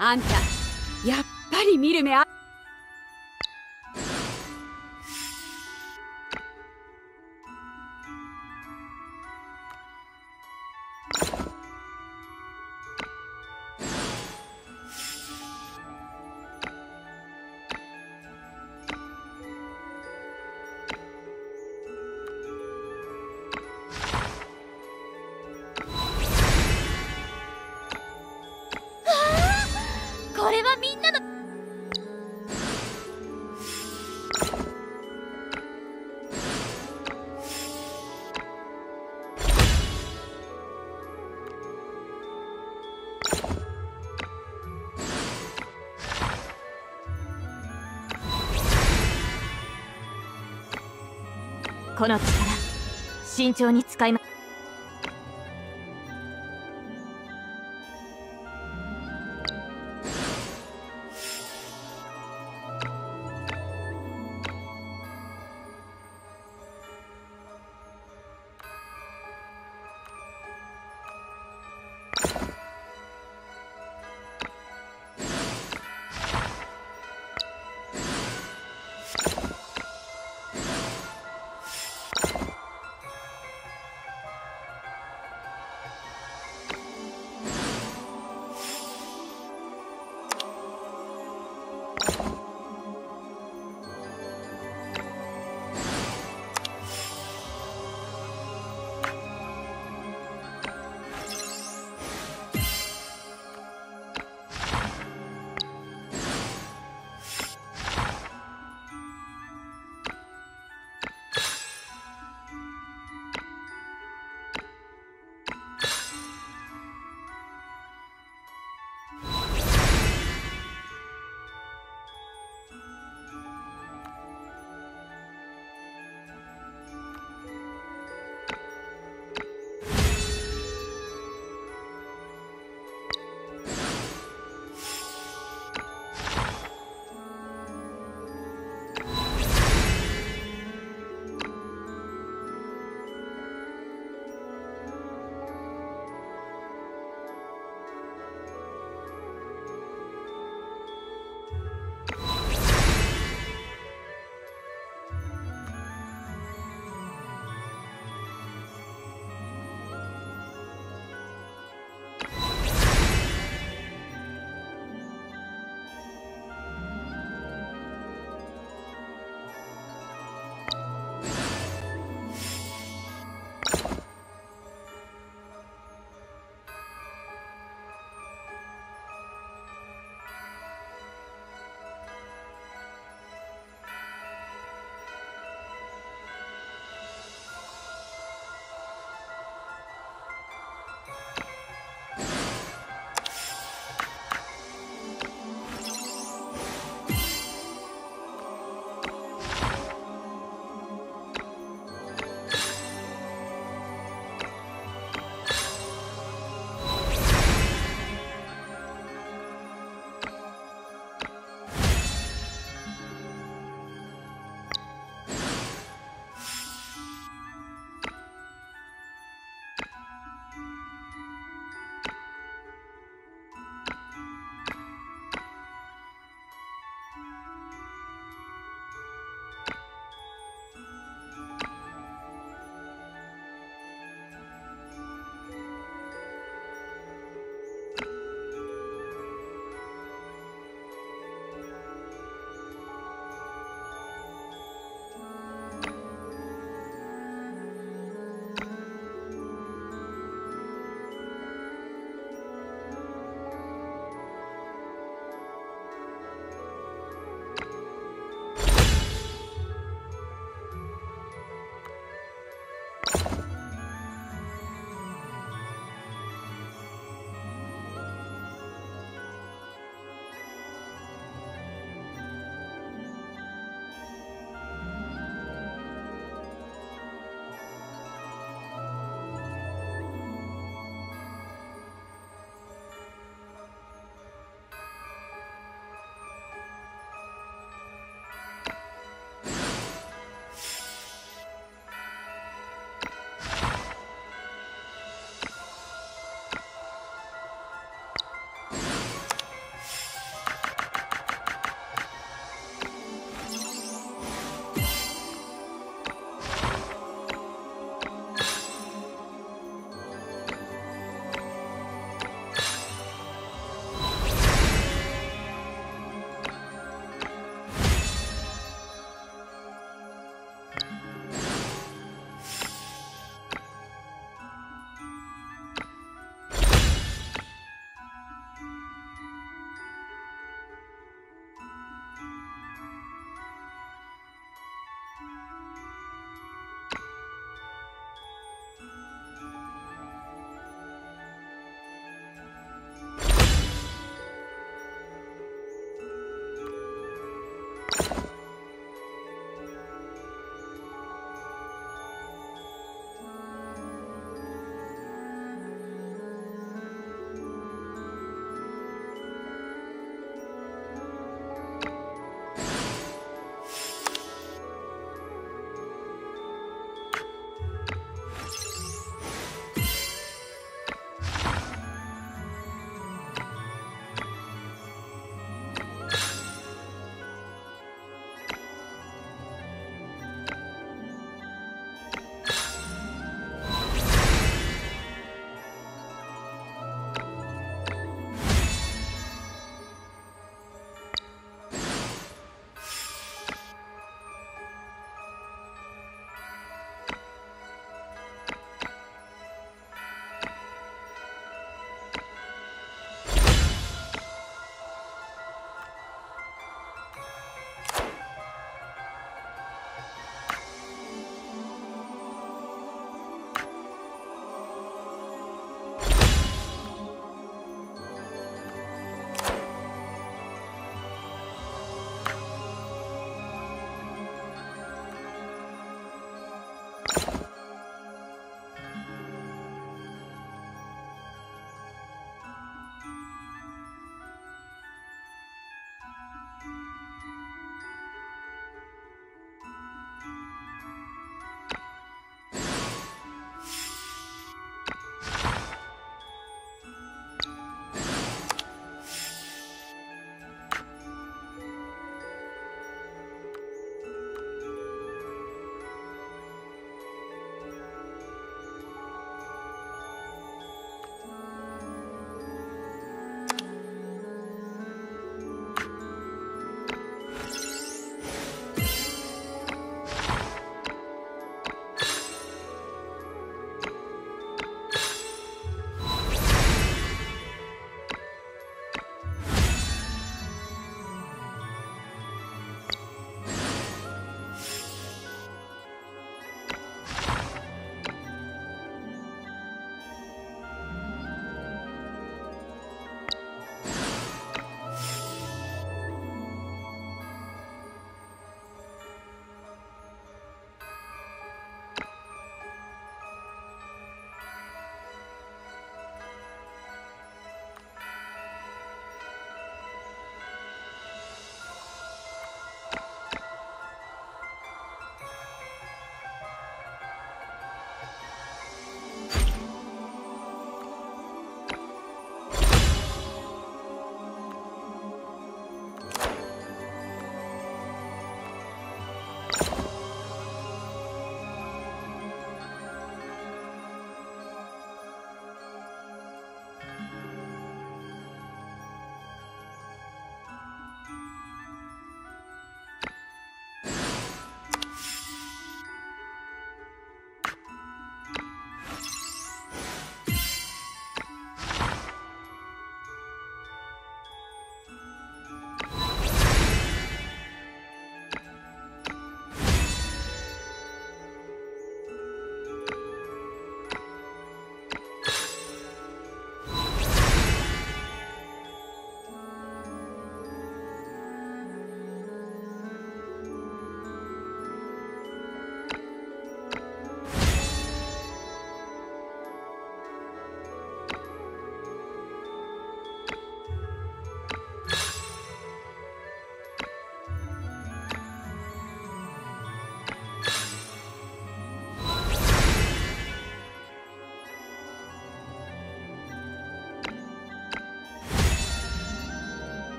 あんたやっぱり見る目あ。 これはみんなの。この力慎重に使います。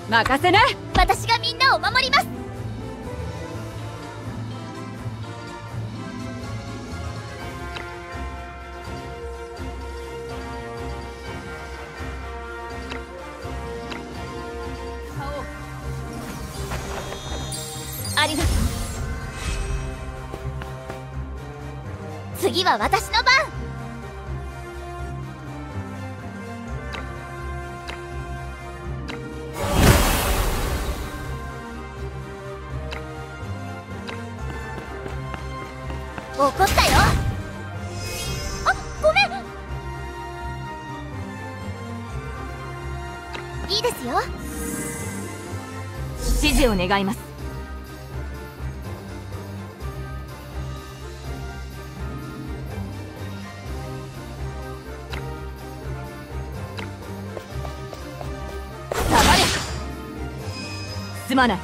任せな。 私がみんなを守ります。ありがとう。次は私の番。怒ったよ。あ、ごめん。いいですよ。指示を願います。下がれ。すまない。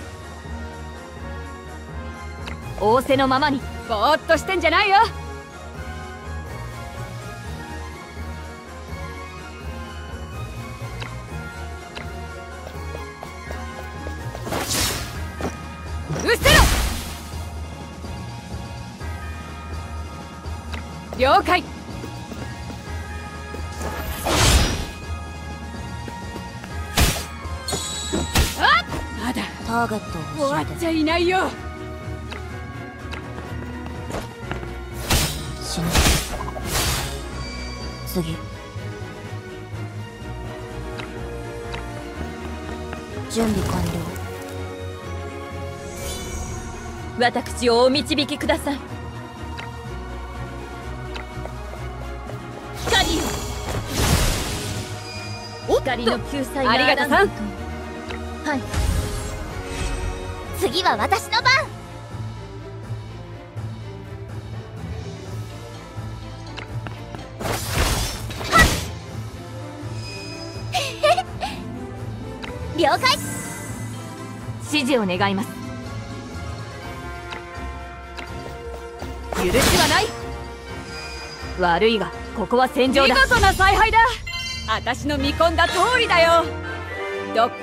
仰せのままに。 ぼーっとしてんじゃないよ。うっせろ。了解。あっ、まだターゲットを終わっちゃいないよ。 死ぬ。次。準備完了。私をお導きください。光よ。光の救済がありがとさん。 はい。次は私の番。了解。指示を願います。許しはない。悪いがここは戦場だ。 見事な采配だ。私の見込んだ通りだよ。どっか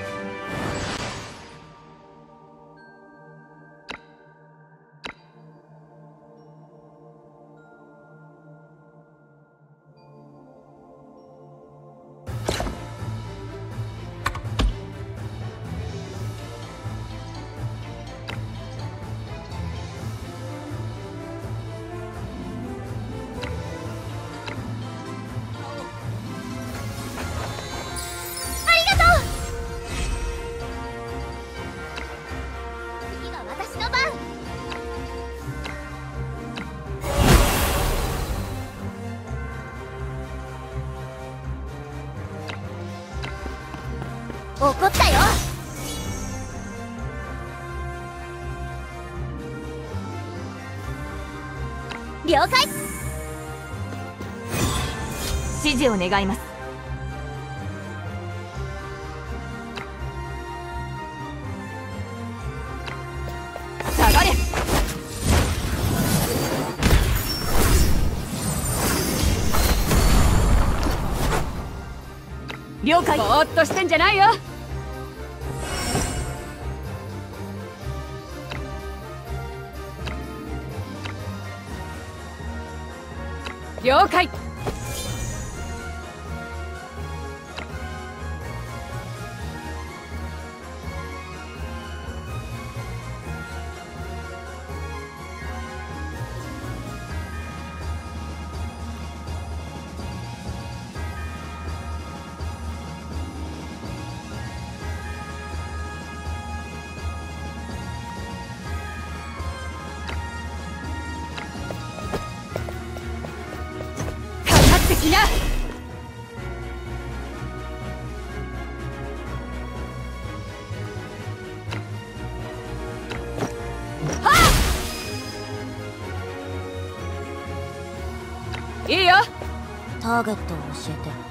怒ったよ。了解。指示を願います。下がれ。了解。 ぼーっとしてんじゃないよ。了解。きな。いいよ。 ターゲットを教えて。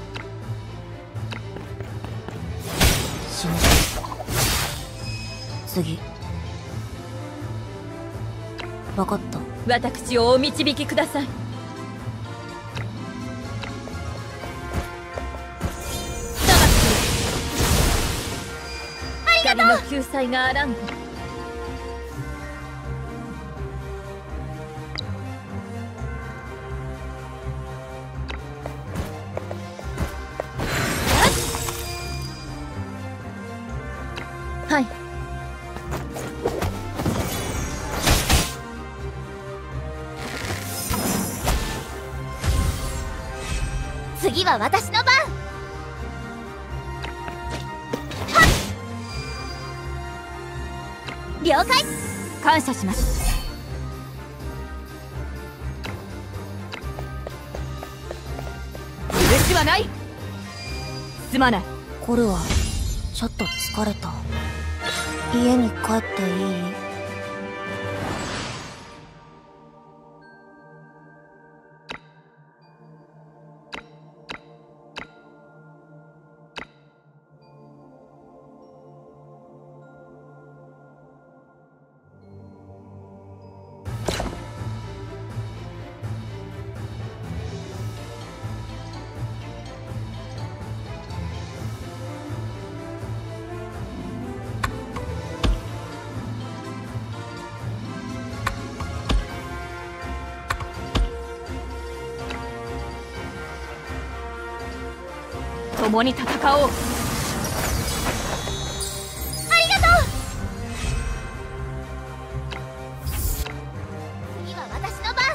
次次。分かった。 私をお導きください。光の救済があらん。はい。 次は私の番。了解。感謝します。許しはない。すまない。コルはちょっと疲れた。家に帰っていい？共に戦おう。ありがとう。次は私の番。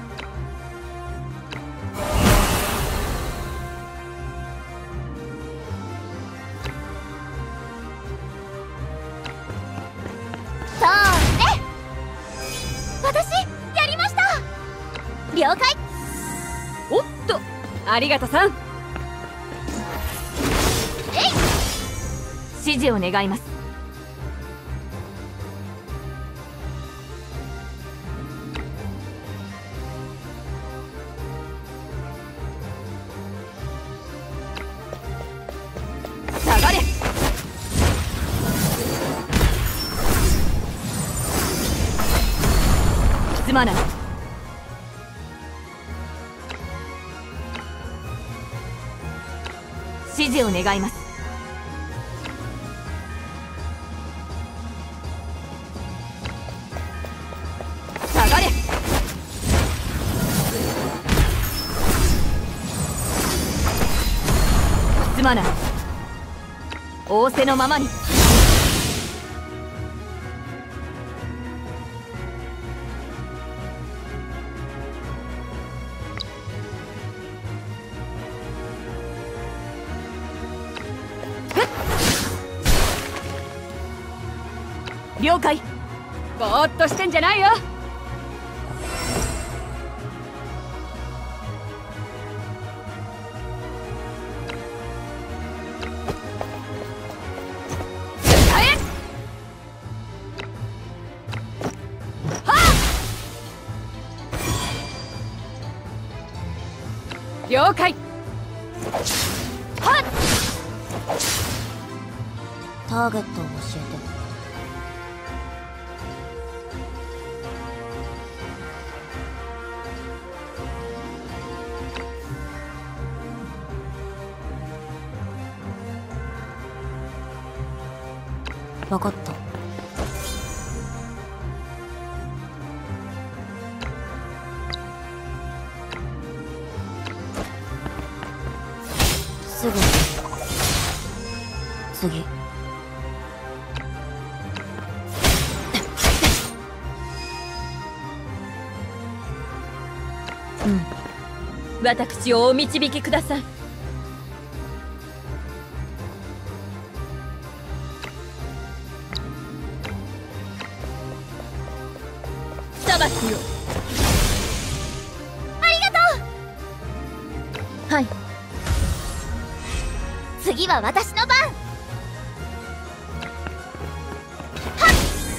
そうね。私やりました。了解。 おっと、ありがとさん。 指示を願います。下がれ。すまない。指示を願います。すまない。仰せのままに。了解。ぼーっとしてんじゃないよ。了解。はっ。ターゲットを教えて。分かった。すぐ次。 私をお導きください。裁きよ。 ありがとう。 はい。 次は私の番。は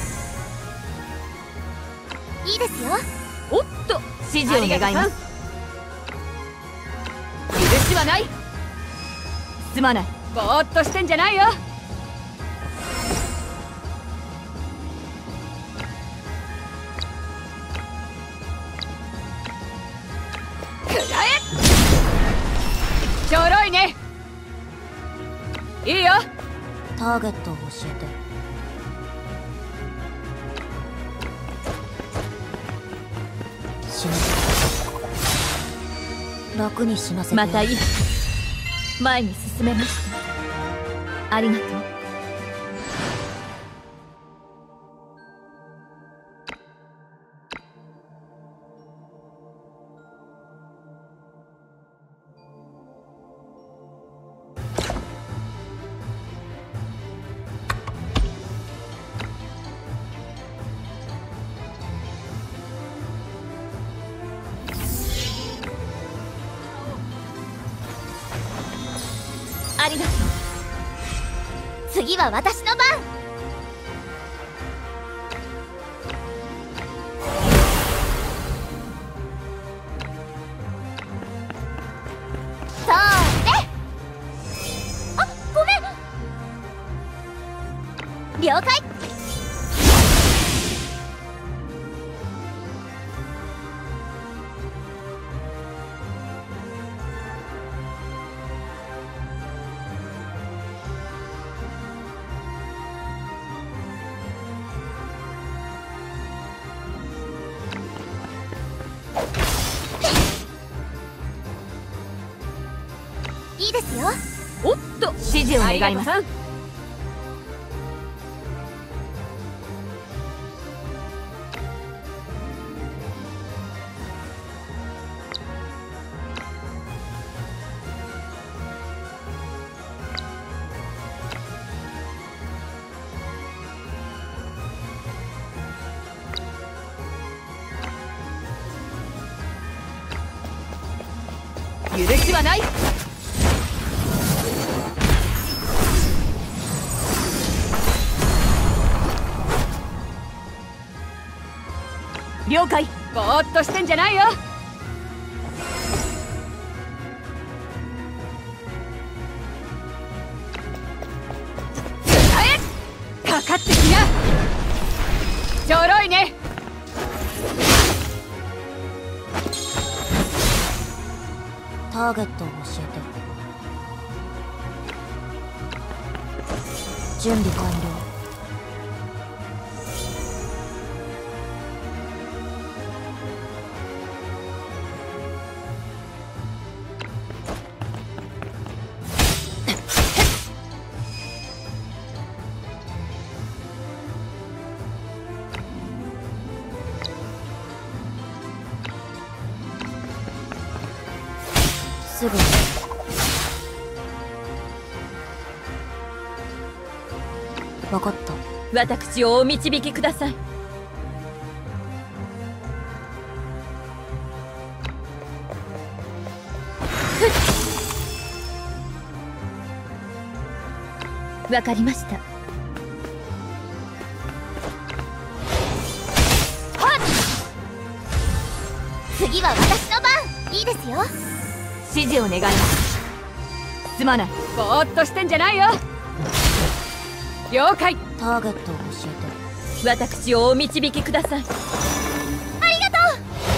っ。いいですよ。 おっと、 指示を願います。 許しはない。 すまない。 ぼーっとしてんじゃないよ。 ターゲットを教えて。死ぬ。楽に死なせて。 またいい。前に進めました。ありがとう。ありがとう。 次は私の番。それ。あ、ごめん。了解。いいですよ。 おっと、指示を願います。許しはない。了解。ぼーっとしてんじゃないよ。使え。かかってきな。ちょろいね。 ターゲットを教えて。準備完了。すぐ。分かった。 私をお導きください。わかりました。 次は私の番。いいですよ。 指示を願います。すまない。ぼーっとしてんじゃないよ。了解。 ターゲットを教えて。 私をお導きください。 ありがと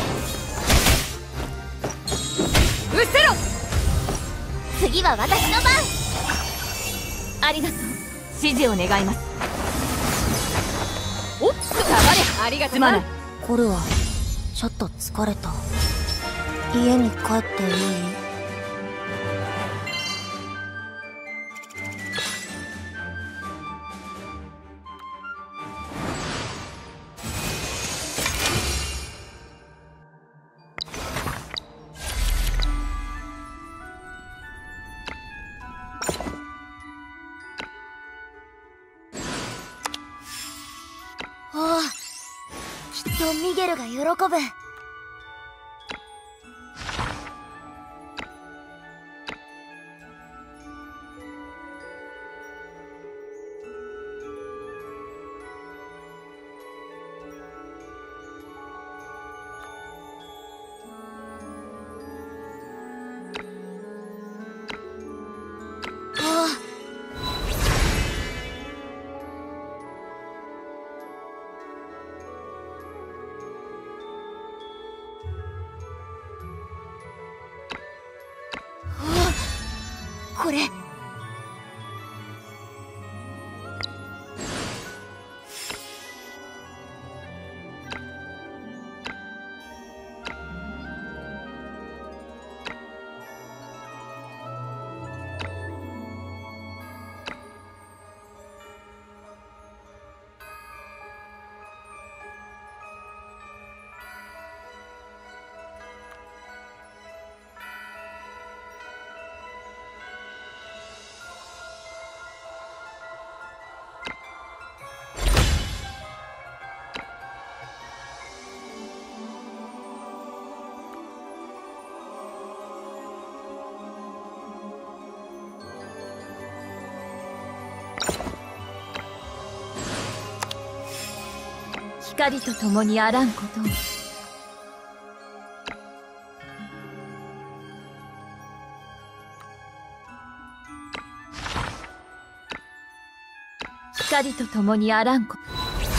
う。うせろ。 次は私の番。 ありがとう。指示を願います。おっと、黙れ。ありがとう。すまない。 コルはちょっと疲れた。家に帰っていい？ああ、きっとミゲルが喜ぶ。これ光と共にあらんことを。光と共にあらんこと。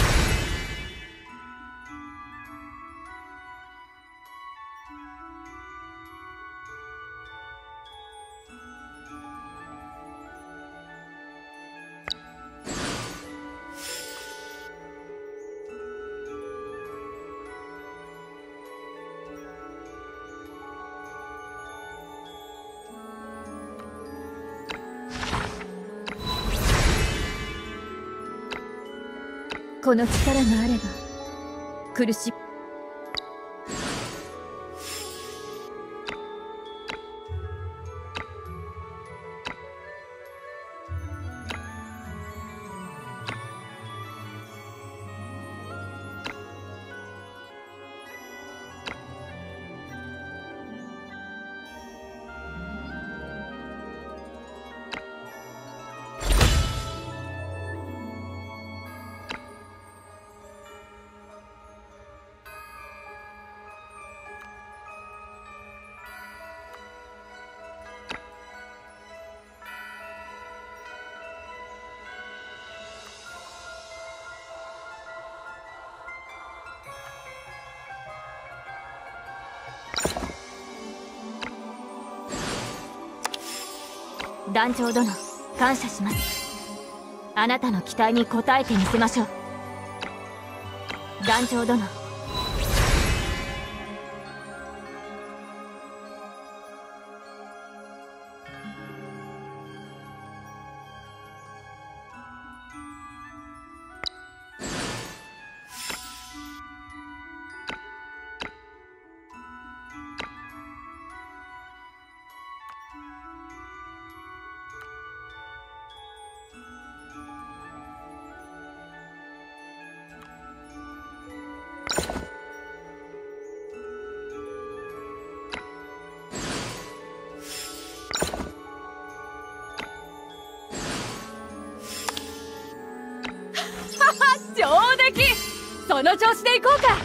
この力があれば苦しむ。団長殿、感謝します。あなたの期待に応えてみせましょう。団長殿。上出来！その調子でいこうか。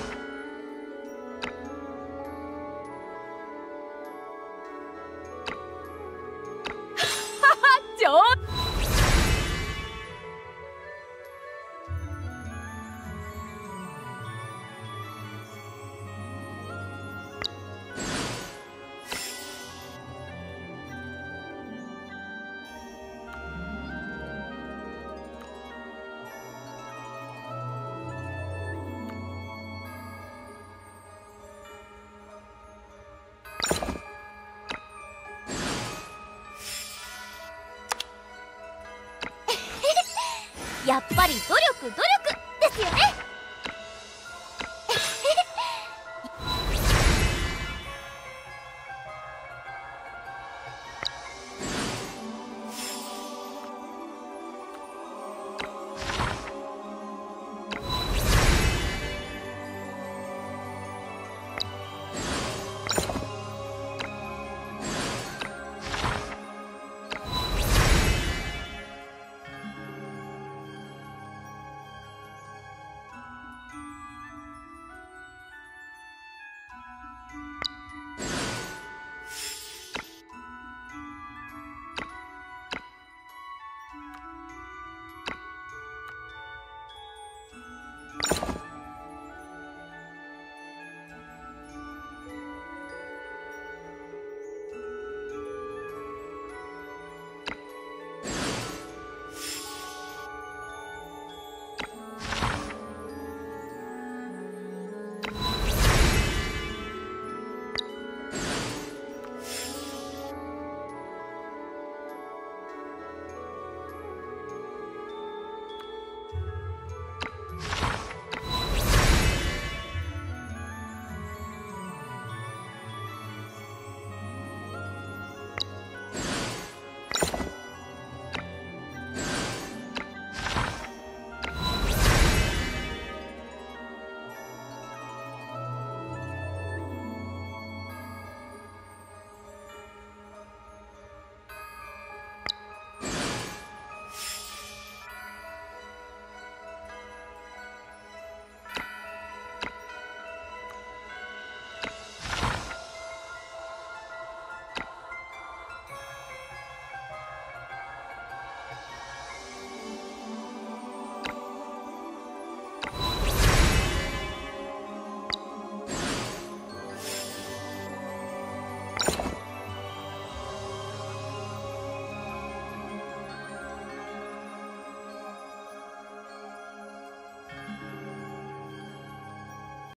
やっぱりど